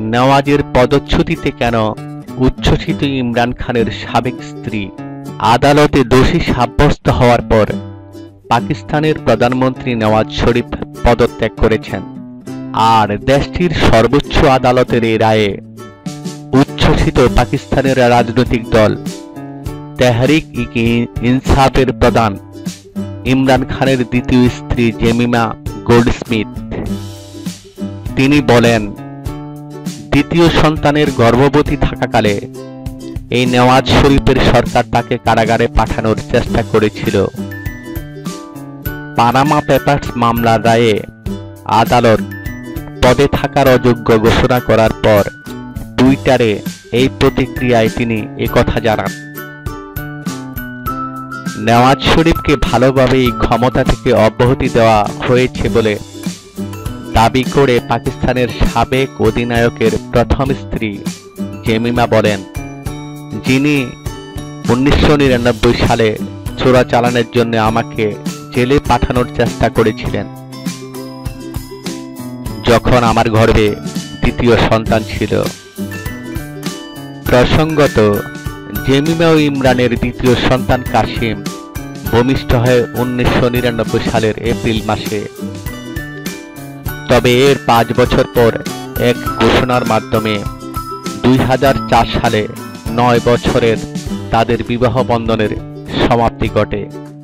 নেওয়াজের পদচ্যুতিতে কেন উচ্ছ্বসিত ইমরান খানের সাবেক স্ত্রী? আদালতে দোষী সাব্যস্ত হওয়ার পর পাকিস্তানের প্রধানমন্ত্রী নওয়াজ শরীফ পদত্যাগ করেছেন, আর দেশটির সর্বোচ্চ আদালতের এই রায়ে উচ্ছ্বসিত পাকিস্তানের রাজনৈতিক দল তেহরিক-ই-ইনসাফের প্রধান ইমরান খানের দ্বিতীয় স্ত্রী জেমিমা গোল্ডস্মিথ। তিনি বলেন, দ্বিতীয় সন্তানের গর্ভবতী থাকাকালে এই নওয়াজ শরীফের সরকার তাকে কারাগারে পাঠানোর চেষ্টা করেছিল। পানামা পেপারস মামলার রায়ে আদালত পদে থাকার অযোগ্য ঘোষণা করার পর টুইটারে এই প্রতিক্রিয়ায় তিনি একথা জানান। নওয়াজ শরীফকে ভালোভাবেই ক্ষমতা থেকে অব্যাহতি দেওয়া হয়েছে বলে দাবি করে পাকিস্তানের সাবেক অধিনায়কের প্রথম স্ত্রী জেমিমা বলেন, যিনি 1999 সালে চোরাচালানের জন্য আমাকে জেলে পাঠানোর চেষ্টা করেছিলেন, যখন আমার গর্ভে দ্বিতীয় সন্তান ছিল। প্রসঙ্গত, জেমিমা ও ইমরানের দ্বিতীয় সন্তান কাসিম ভূমিষ্ঠ হয় 1999 সালের এপ্রিল মাসে। তবে এর 5 বছর পর এক ঘোষণার মাধ্যমে 2004 সালে 9 বছরের তাদের বিবাহ বন্ধনের সমাপ্তি ঘটে।